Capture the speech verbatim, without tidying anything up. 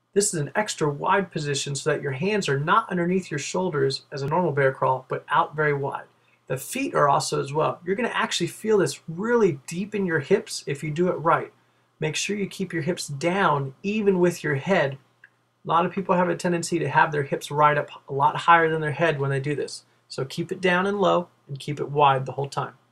This is an extra wide position so that your hands are not underneath your shoulders as a normal bear crawl, but out very wide. The feet are also as well. You're going to actually feel this really deep in your hips if you do it right. Make sure you keep your hips down even with your head. A lot of people have a tendency to have their hips right up a lot higher than their head when they do this. So keep it down and low and keep it wide the whole time.